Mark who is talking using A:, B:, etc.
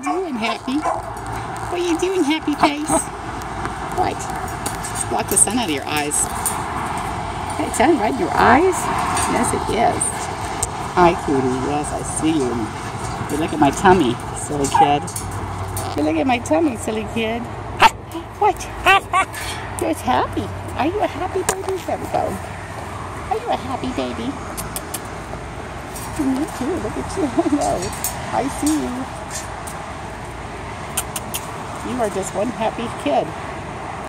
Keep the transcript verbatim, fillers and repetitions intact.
A: doing, Happy? What are you doing, Happy Face? What? Just block the sun out of your eyes. Hey, sun right in your eyes? Yes, it is. Hi, Cootie. Yes, I see you. You look at my tummy, silly kid. You look at my tummy, silly kid. What? You're happy. Are you a happy baby? There we go. Are you a happy baby? Me too. Look at you. I know. I see you. You are just one happy kid.